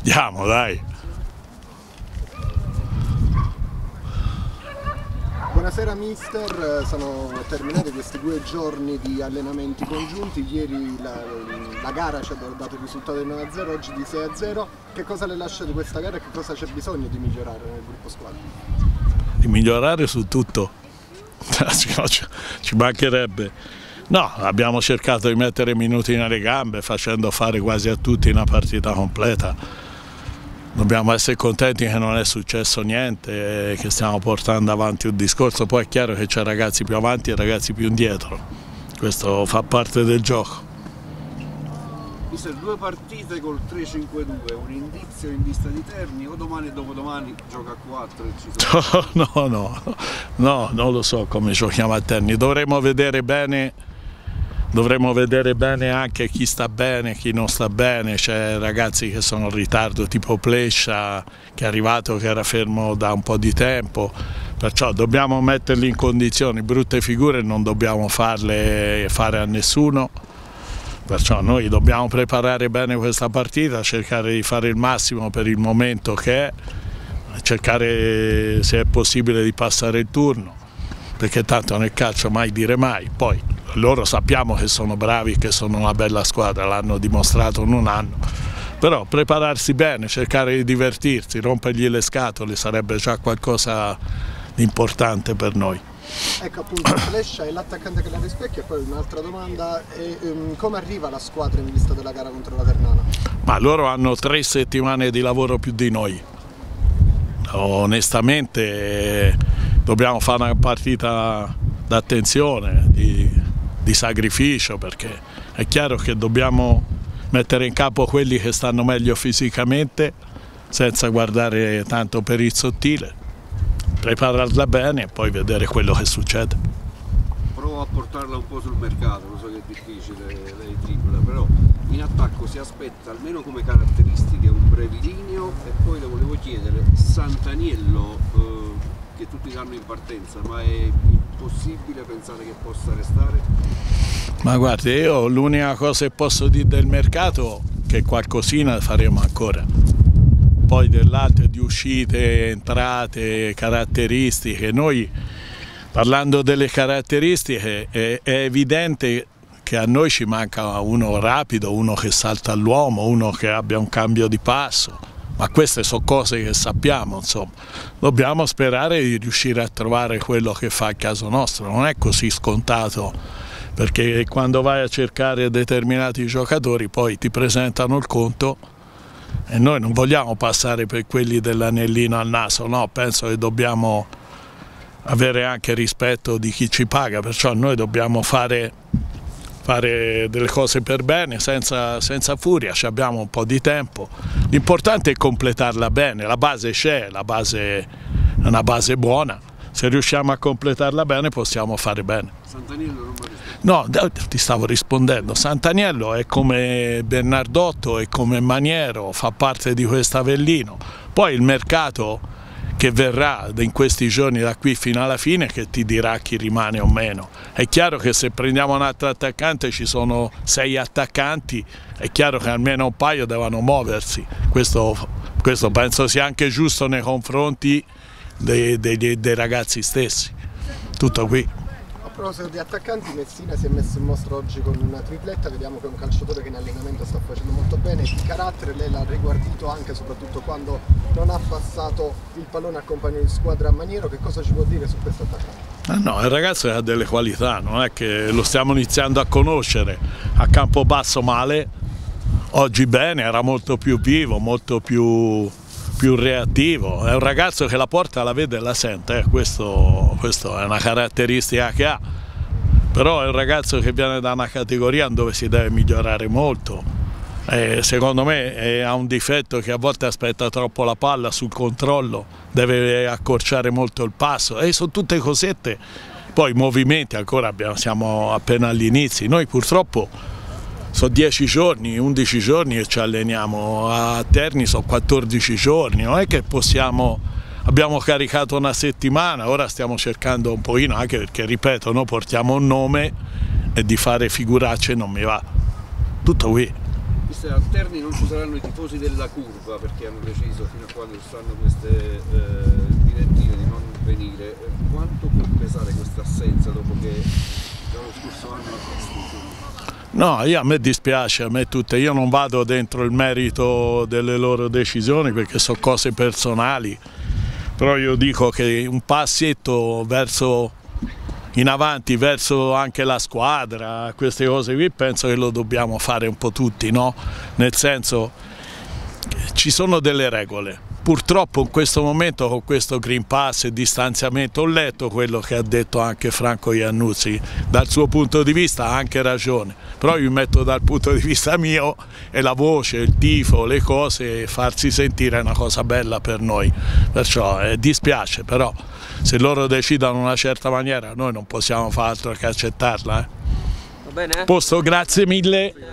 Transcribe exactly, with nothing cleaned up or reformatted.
Andiamo, dai. Buonasera mister, sono terminati questi due giorni di allenamenti congiunti, ieri la, la gara ci ha dato il risultato di nove a zero, oggi di sei a zero, che cosa le lascia di questa gara e che cosa c'è bisogno di migliorare nel gruppo squadra? Di migliorare su tutto, ci mancherebbe. No, abbiamo cercato di mettere minuti nelle gambe facendo fare quasi a tutti una partita completa. Dobbiamo essere contenti che non è successo niente e che stiamo portando avanti un discorso. Poi è chiaro che c'è ragazzi più avanti e ragazzi più indietro. Questo fa parte del gioco. Mister, due partite col tre cinque due, un indizio in vista di Terni o domani e dopodomani gioca a quattro e ci sono... No, no, no, no, non lo so come giochiamo a Terni. Dovremmo vedere bene... Dovremmo vedere bene anche chi sta bene, chi non sta bene, c'è ragazzi che sono in ritardo tipo Plescia che è arrivato che era fermo da un po' di tempo, perciò dobbiamo metterli in condizioni, brutte figure non dobbiamo farle fare a nessuno, perciò noi dobbiamo preparare bene questa partita, cercare di fare il massimo per il momento che è, cercare se è possibile di passare il turno, perché tanto nel calcio mai dire mai, poi loro sappiamo che sono bravi, che sono una bella squadra, l'hanno dimostrato in un anno, però prepararsi bene, cercare di divertirsi, rompergli le scatole sarebbe già qualcosa di importante per noi. Ecco appunto, Plescia è l'attaccante che la rispecchia e poi un'altra domanda, è, um, come arriva la squadra in vista della gara contro la Ternana? Ma loro hanno tre settimane di lavoro più di noi, onestamente dobbiamo fare una partita d'attenzione, di... di sacrificio, perché è chiaro che dobbiamo mettere in campo quelli che stanno meglio fisicamente senza guardare tanto per il sottile, prepararla bene e poi vedere quello che succede. Provo a portarla un po' sul mercato, lo so che è difficile, lei tripla, però in attacco si aspetta almeno come caratteristiche un brevilineo e poi le volevo chiedere Sant'Aniello, eh, che tutti danno in partenza, ma è impossibile pensare che possa restare? Ma guardi, io l'unica cosa che posso dire del mercato è che qualcosina faremo ancora, poi dell'altro di uscite, entrate, caratteristiche, noi parlando delle caratteristiche è, è evidente che a noi ci manca uno rapido, uno che salta all'uomo, uno che abbia un cambio di passo. Ma queste sono cose che sappiamo, insomma. Dobbiamo sperare di riuscire a trovare quello che fa il caso nostro, non è così scontato, perché quando vai a cercare determinati giocatori poi ti presentano il conto e noi non vogliamo passare per quelli dell'anellino al naso, no, penso che dobbiamo avere anche rispetto di chi ci paga, perciò noi dobbiamo fare... fare delle cose per bene, senza, senza furia, ci abbiamo un po' di tempo. L'importante è completarla bene, la base c'è, la base è una base buona, se riusciamo a completarla bene possiamo fare bene. Sant'Aniello non va No, ti stavo rispondendo, Sant'Aniello è come Bernardotto, è come Maniero, fa parte di questo Avellino, poi il mercato che verrà in questi giorni da qui fino alla fine che ti dirà chi rimane o meno. È chiaro che se prendiamo un altro attaccante, ci sono sei attaccanti, è chiaro che almeno un paio devono muoversi, questo, questo penso sia anche giusto nei confronti dei, dei, dei ragazzi stessi, tutto qui. A proposito di attaccanti, Messina si è messo in mostra oggi con una tripletta, vediamo che è un calciatore che in allenamento sta facendo molto bene, di carattere lei l'ha riguardito anche e soprattutto quando non ha passato il pallone a compagno di squadra a Maniero, che cosa ci può dire su questo attaccante? Ah no, è un ragazzo che ha delle qualità, non è che lo stiamo iniziando a conoscere, a Campobasso male, oggi bene, era molto più vivo, molto più... più reattivo, è un ragazzo che la porta la vede e la sente, eh. questo, questo è una caratteristica che ha, però è un ragazzo che viene da una categoria dove si deve migliorare molto, eh, secondo me eh, ha un difetto che a volte aspetta troppo la palla sul controllo, deve accorciare molto il passo e sono tutte cosette, poi i movimenti ancora abbiamo, siamo appena agli inizi, noi purtroppo sono dieci giorni, undici giorni che ci alleniamo, a Terni sono quattordici giorni, non è che possiamo, abbiamo caricato una settimana, ora stiamo cercando un pochino, anche perché ripeto, noi portiamo un nome e di fare figuracce non mi va, tutto qui. mister Alterni non ci saranno i tifosi della curva perché hanno deciso fino a quando stanno queste eh, direttive di non venire. Quanto può pesare questa assenza dopo che lo scorso anno ha visto? No, io, a me dispiace, a me tutte, io non vado dentro il merito delle loro decisioni perché sono cose personali, però io dico che un passetto verso in avanti verso anche la squadra, queste cose qui penso che lo dobbiamo fare un po' tutti, no? Nel senso, ci sono delle regole. Purtroppo in questo momento con questo Green Pass e distanziamento ho letto quello che ha detto anche Franco Iannuzzi, dal suo punto di vista ha anche ragione, però io mi metto dal punto di vista mio e la voce, il tifo, le cose, farsi sentire è una cosa bella per noi, perciò eh, dispiace, però se loro decidono in una certa maniera noi non possiamo fare altro che accettarla. Eh. Va bene? Posto, grazie mille.